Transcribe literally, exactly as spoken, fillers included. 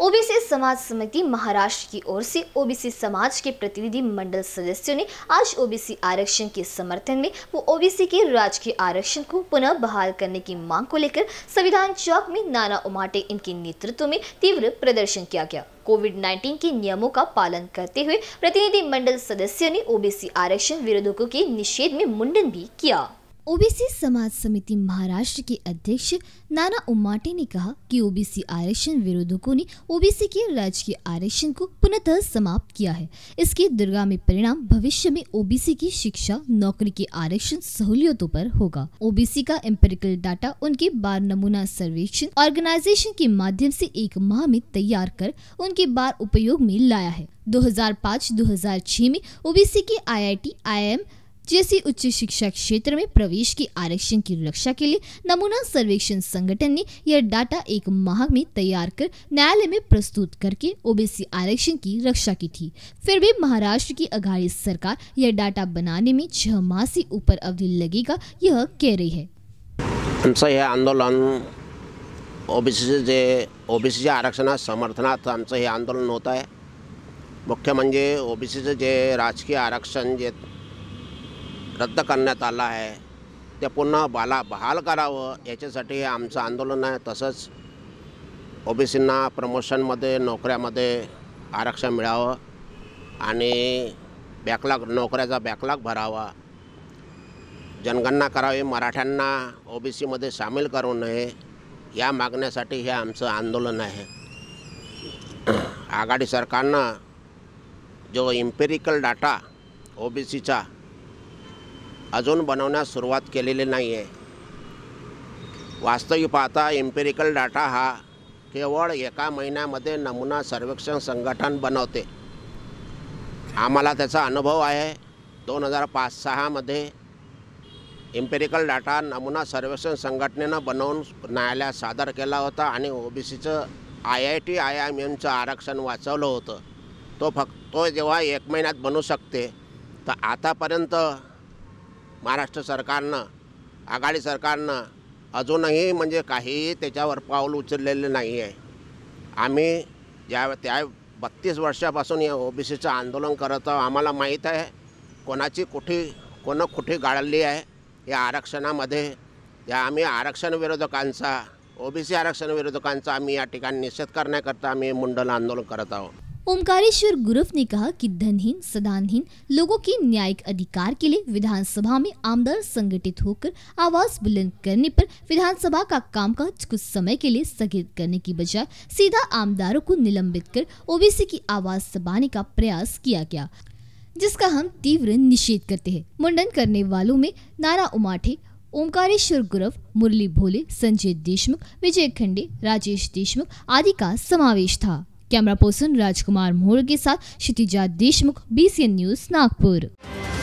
OBC समाज समिति महाराष्ट्र की ओर से ओबीसी समाज के प्रतिनिधि मंडल सदस्यों ने आज ओबीसी आरक्षण के समर्थन में वो ओबीसी के राजकीय आरक्षण को पुनः बहाल करने की मांग को लेकर संविधान चौक में नाना उमाटे इनके नेतृत्व में तीव्र प्रदर्शन किया गया। कोविड नाइन्टीन के नियमों का पालन करते हुए प्रतिनिधि मंडल सदस्यों ने ओबीसी आरक्षण विरोधकों के निषेध में मुंडन भी किया। ओबीसी समाज समिति महाराष्ट्र के अध्यक्ष नाना उमाटे ने कहा कि ओबीसी आरक्षण विरोधकों ने ओबीसी के राजकीय आरक्षण को पुनः समाप्त किया है। इसके दूरगामी परिणाम भविष्य में ओबीसी की शिक्षा, नौकरी के आरक्षण सहूलियतों पर होगा। ओबीसी का एम्पिरिकल डाटा उनके बार नमूना सर्वेक्षण ऑर्गेनाइजेशन के माध्यम से एक माह में तैयार कर उनके बार उपयोग में लाया है। दो हज़ार पाँच दो हज़ार छह में ओबीसी के आई I T, I I am जैसी उच्च शिक्षा क्षेत्र में प्रवेश के आरक्षण की रक्षा के लिए नमूना सर्वेक्षण संगठन ने यह डाटा एक माह में तैयार कर न्यायालय में प्रस्तुत करके ओबीसी आरक्षण की रक्षा की थी। फिर भी महाराष्ट्र की अघाड़ी सरकार यह डाटा बनाने में छह माह से ऊपर अवधि लगेगा यह कह रही है। आमचं हे आंदोलन ओबीसी जे ओबीसीच्या आरक्षणा समर्थनार्थ आमचं हे आंदोलन होत आहे। मुख्य म्हणजे ओबीसीचं जे राजकीय आरक्षण जे रद्द करण्यात आलं आहे ते पुन्हा बाला बहाल करावं याच्यासाठी हे आमचं आंदोलन आहे। तसंच ओबीसींना प्रमोशनमध्ये नोकऱ्यामध्ये आरक्षण मिळावं आणि बॅकलॉग नोकऱ्याचा बॅकलॉग भरावा, जनगणना करावी, मराठ्यांना ओबीसीमध्ये सामील करू नये या मागण्यासाठी हे आमचं आंदोलन आहे। आघाडी सरकारनं जो एम्पिरिकल डाटा ओबीसीचा अजून बनवण्यास सुरुवात केलेली नाही आहे। वास्तविक पाहता एम्पिरिकल डाटा हा केवळ एका महिन्यामध्ये नमुना सर्वेक्षण संघटन बनवते। आम्हाला त्याचा अनुभव आहे। दोन हजार पाच सहामध्ये एम्पिरिकल डाटा नमुना सर्वेक्षण संघटनेनं बनवून न्यायालयात सादर केला होता आणि ओबीसीचं आय I T I I am एमचं आरक्षण वाचवलं होतं। तो फक्त तो जेव्हा एक महिन्यात बनू शकते तर आतापर्यंत महाराष्ट्र सरकारनं, आघाडी सरकारनं अजूनही म्हणजे काही त्याच्यावर पाऊल उचललेले नाही आहे। आम्ही ज्या त्या बत्तीस वर्षापासून या ओबीसीचं आंदोलन करत आहोत। आम्हाला माहीत आहे कोणाची कुठे कोण कुठे गाळली आहे या आरक्षणामध्ये। या आम्ही आरक्षण विरोधकांचा, ओबीसी आरक्षण विरोधकांचा आम्ही या ठिकाणी निषेध करण्याकरता आम्ही मुंडन आंदोलन करत आहोत। ओमकारेश्वर गुरव ने कहा कि धनहीन, सदानहीन लोगों के न्यायिक अधिकार के लिए विधानसभा में आमदार संगठित होकर आवाज बुलंद करने पर विधानसभा का कामकाज कुछ समय के लिए स्थगित करने की बजाय सीधा आमदारों को निलंबित कर ओबीसी की आवाज दबाने का प्रयास किया गया, जिसका हम तीव्र निषेध करते हैं। मुंडन करने वालों में नाना उमाटे, ओमकारेश्वर गुरव, मुरली भोले, संजय देशमुख, विजय खंडे, राजेश देशमुख आदि का समावेश था। कैमरा पर्सन राजकुमार मोहर के साथ Kshitija Deshmukh, I N B C N news Nagpur.